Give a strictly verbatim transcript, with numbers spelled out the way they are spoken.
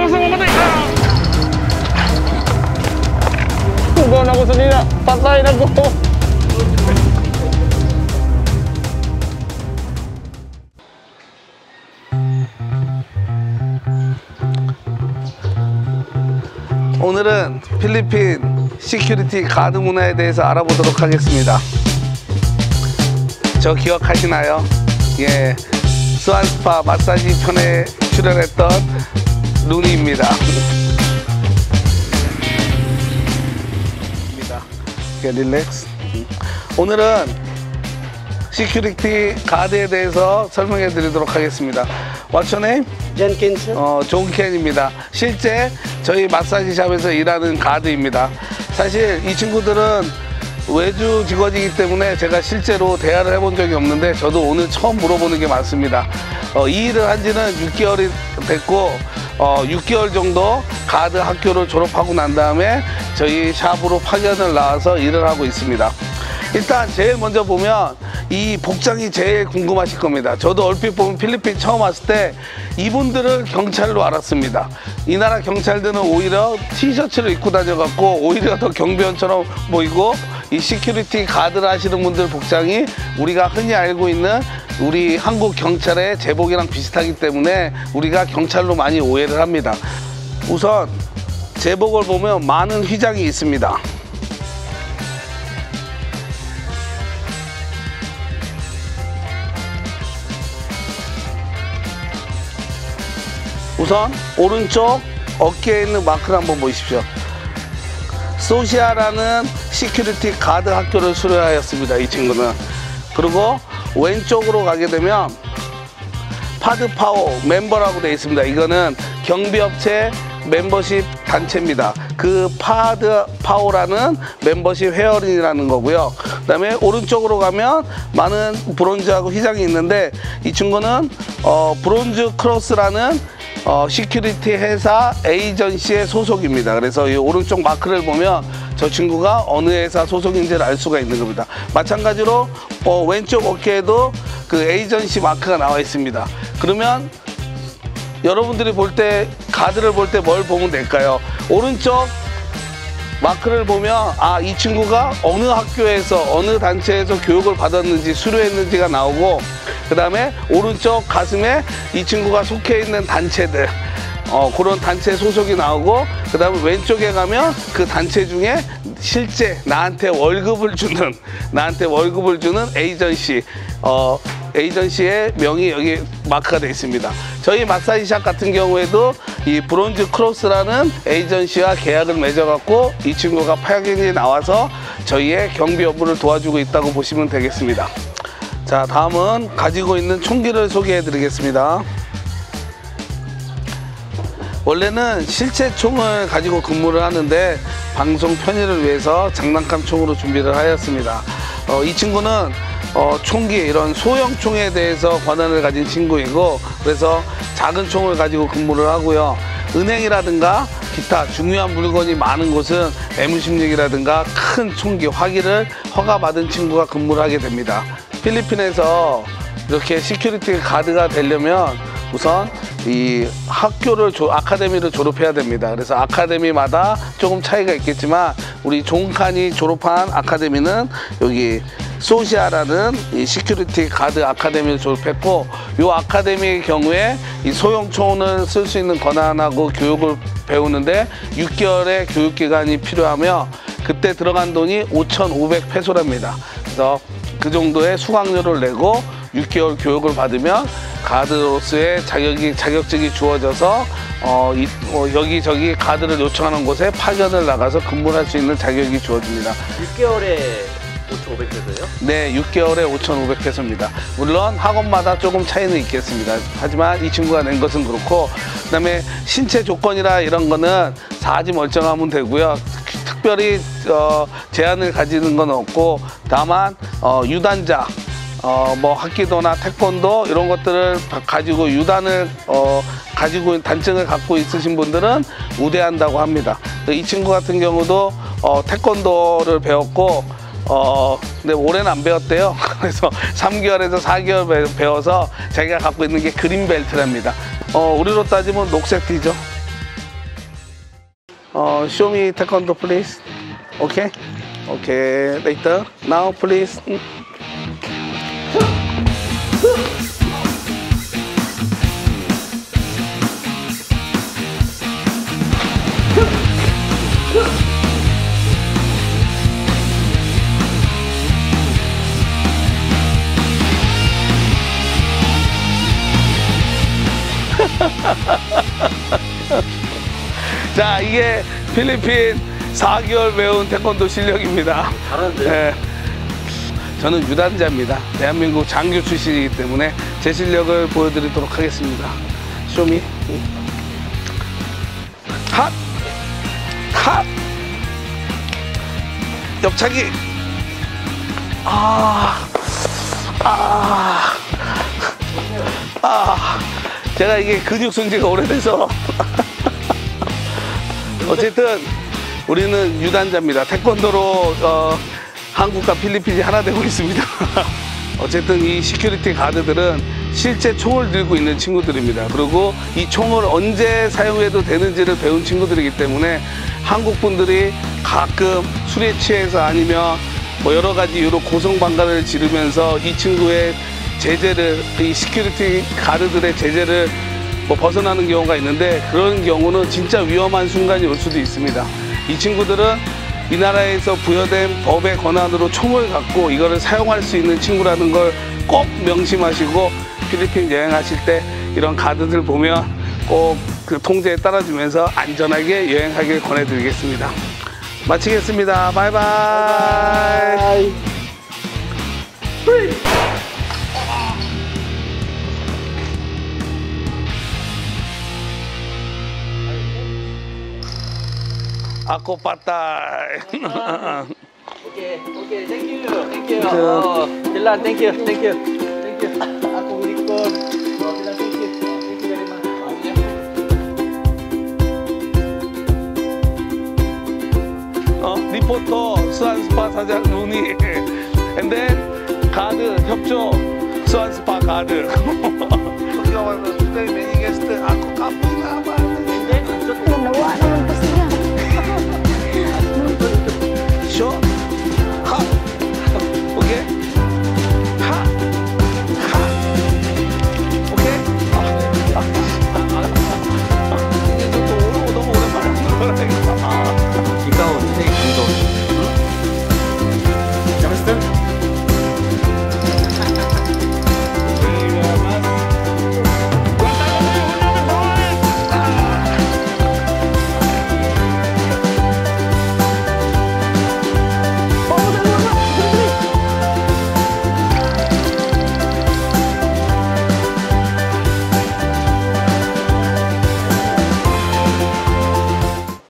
Doon ako sa nila. Patay na ko. 오늘은 필리핀 시큐리티 가드 문화에 대해서 알아보도록 하겠습니다. 저 기억하시나요? 예, 스완스파 마사지 편에 출연했던 루니입니다. 예, 릴렉스. 오늘은 시큐리티 가드에 대해서 설명해 드리도록 하겠습니다. What's your name? 존 켄스. 어, 존 켄입니다. 실제 저희 마사지샵에서 일하는 가드입니다. 사실 이 친구들은 외주 직원이기 때문에 제가 실제로 대화를 해본 적이 없는데 저도 오늘 처음 물어보는 게 많습니다. 어, 이 일을 한 지는 육 개월이 됐고 어, 육 개월 정도 가드 학교를 졸업하고 난 다음에 저희 샵으로 파견을 나와서 일을 하고 있습니다. 일단 제일 먼저 보면 이 복장이 제일 궁금하실 겁니다. 저도 얼핏 보면 필리핀 처음 왔을 때 이분들을 경찰로 알았습니다. 이 나라 경찰들은 오히려 티셔츠를 입고 다녀갖고 오히려 더 경비원처럼 보이고, 이 시큐리티 가드를 하시는 분들 복장이 우리가 흔히 알고 있는 우리 한국 경찰의 제복이랑 비슷하기 때문에 우리가 경찰로 많이 오해를 합니다. 우선 제복을 보면 많은 휘장이 있습니다. 우선 오른쪽 어깨에 있는 마크를 한번 보십시오. 소시아라는 시큐리티 가드 학교를 수료하였습니다, 이 친구는. 그리고 왼쪽으로 가게 되면 파드파오 멤버라고 되어 있습니다. 이거는 경비업체 멤버십 단체입니다. 그 파드파오라는 멤버십 회원이라는 거고요. 그 다음에 오른쪽으로 가면 많은 브론즈하고 휘장이 있는데 이 친구는 어, 브론즈 크로스라는 어, 시큐리티 회사 에이전시의 소속입니다. 그래서 이 오른쪽 마크를 보면 저 친구가 어느 회사 소속인지를 알 수가 있는 겁니다. 마찬가지로 어, 왼쪽 어깨에도 그 에이전시 마크가 나와 있습니다. 그러면 여러분들이 볼 때, 가드를 볼 때 뭘 보면 될까요? 오른쪽 마크를 보면 아, 이 친구가 어느 학교에서 어느 단체에서 교육을 받았는지 수료했는지가 나오고, 그 다음에 오른쪽 가슴에 이 친구가 속해 있는 단체들, 어, 그런 단체 소속이 나오고, 그 다음에 왼쪽에 가면 그 단체 중에 실제 나한테 월급을 주는 나한테 월급을 주는 에이전시, 어, 에이전시의 명이 여기 마크가 되어 있습니다. 저희 마사지샵 같은 경우에도 이 브론즈 크로스라는 에이전시와 계약을 맺어갖고 이 친구가 파견이 나와서 저희의 경비 업무를 도와주고 있다고 보시면 되겠습니다. 자, 다음은 가지고 있는 총기를 소개해 드리겠습니다. 원래는 실제 총을 가지고 근무를 하는데 방송 편의를 위해서 장난감 총으로 준비를 하였습니다. 어, 이 친구는 어, 총기, 이런 소형 총에 대해서 권한을 가진 친구이고, 그래서 작은 총을 가지고 근무를 하고요. 은행이라든가 기타 중요한 물건이 많은 곳은 엠 십육이라든가 큰 총기, 화기를 허가받은 친구가 근무를 하게 됩니다. 필리핀에서 이렇게 시큐리티 가드가 되려면 우선 이 학교를 조, 아카데미를 졸업해야 됩니다. 그래서 아카데미마다 조금 차이가 있겠지만 우리 존칸이 졸업한 아카데미는 여기 소시아라는 이 시큐리티 가드 아카데미를 졸업했고, 이 아카데미의 경우에 이 소형 총을 쓸 수 있는 권한하고 교육을 배우는데 육 개월의 교육 기간이 필요하며 그때 들어간 돈이 오천오백 페소랍니다. 그래서 그 정도의 수강료를 내고 육 개월 교육을 받으면 가드로서의 자격이, 자격증이 주어져서 어, 이, 어, 여기저기 가드를 요청하는 곳에 파견을 나가서 근무를 할 수 있는 자격이 주어집니다. 육 개월에 오천오백 페소요? 네, 육 개월에 오천오백 페소입니다. 물론 학원마다 조금 차이는 있겠습니다. 하지만 이 친구가 낸 것은 그렇고, 그 다음에 신체 조건이라 이런 거는 사지 멀쩡하면 되고요. 특별히 어, 제한을 가지는 건 없고, 다만 어, 유단자, 어, 뭐 합기도나 태권도 이런 것들을 가지고 유단을 어, 가지고 단증을 갖고 있으신 분들은 우대한다고 합니다. 이 친구 같은 경우도 어, 태권도를 배웠고, 어, 근데 올해는 안 배웠대요. 그래서 삼 개월에서 사 개월 배워서 자기가 갖고 있는 게 그린벨트랍니다. 어, 우리로 따지면 녹색 띠죠. 어, show me taekwondo, please. Okay? Okay, later. Now, please. 음. 자, 이게 필리핀 사 개월 배운 태권도 실력입니다. 잘하는데요? 네. 저는 유단자입니다. 대한민국 장교 출신이기 때문에 제 실력을 보여드리도록 하겠습니다. 쇼미. 핫! 핫! 옆차기. 아, 아, 아. 제가 이게 근육 손지가 오래돼서. 어쨌든 우리는 유단자입니다. 태권도로 어, 한국과 필리핀이 하나 되고 있습니다. 어쨌든 이 시큐리티 가드들은 실제 총을 들고 있는 친구들입니다. 그리고 이 총을 언제 사용해도 되는지를 배운 친구들이기 때문에 한국 분들이 가끔 술에 취해서 아니면 뭐 여러 가지 이유로 고성방가를 지르면서 이 친구의 제재를, 이 시큐리티 가드들의 제재를 뭐 벗어나는 경우가 있는데, 그런 경우는 진짜 위험한 순간이 올 수도 있습니다. 이 친구들은 이 나라에서 부여된 법의 권한으로 총을 갖고 이거를 사용할 수 있는 친구라는 걸 꼭 명심하시고, 필리핀 여행하실 때 이런 가드들 보면 꼭 그 통제에 따라주면서 안전하게 여행하길 권해드리겠습니다. 마치겠습니다. 바이바이. 바이바이. Ako patay. 오케이, 오케이, 땡큐, 땡큐. 저- 어, 딜란, 땡큐, 땡큐, 땡큐. 아고 리콘. 어, 딜란, 땡큐, 땡큐 very much. 어, 리포터 수완스파 사장 루니. And then 가드 협조 수완스파 가드. 여기 와서 today many guest ako kapag naman. 근데 저 Nawa naman kasi